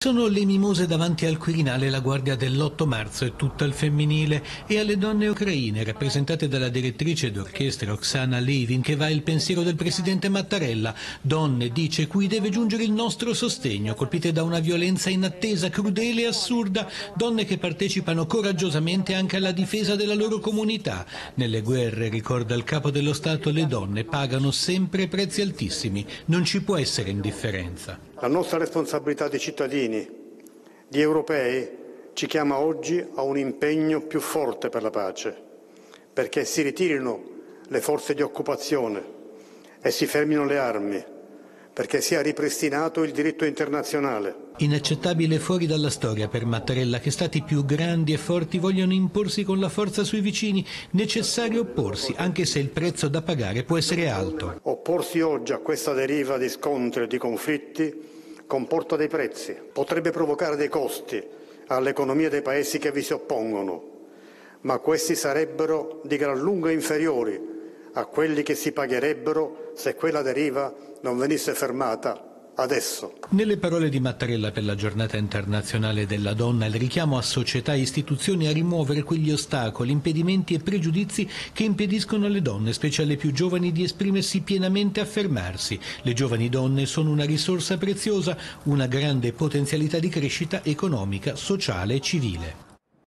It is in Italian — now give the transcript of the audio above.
Sono le mimose davanti al Quirinale, la guardia dell'8 marzo è tutta al femminile, e alle donne ucraine, rappresentate dalla direttrice d'orchestra Oksana Levin, che va il pensiero del presidente Mattarella. Donne, dice, cui deve giungere il nostro sostegno, colpite da una violenza inattesa, crudele e assurda. Donne che partecipano coraggiosamente anche alla difesa della loro comunità. Nelle guerre, ricorda il capo dello Stato, le donne pagano sempre prezzi altissimi. Non ci può essere indifferenza. La nostra responsabilità di cittadini, di europei, ci chiama oggi a un impegno più forte per la pace, perché si ritirino le forze di occupazione e si fermino le armi, perché sia ripristinato il diritto internazionale. Inaccettabile fuori dalla storia per Mattarella che stati più grandi e forti vogliono imporsi con la forza sui vicini. Necessario opporsi, anche se il prezzo da pagare può essere alto. Opporsi oggi a questa deriva di scontri e di conflitti comporta dei prezzi, potrebbe provocare dei costi all'economia dei paesi che vi si oppongono, ma questi sarebbero di gran lunga inferiori a quelli che si pagherebbero se quella deriva non venisse fermata adesso. Nelle parole di Mattarella per la giornata internazionale della donna, il richiamo a società e istituzioni a rimuovere quegli ostacoli, impedimenti e pregiudizi che impediscono alle donne, specie alle più giovani, di esprimersi pienamente e affermarsi. Le giovani donne sono una risorsa preziosa, una grande potenzialità di crescita economica, sociale e civile.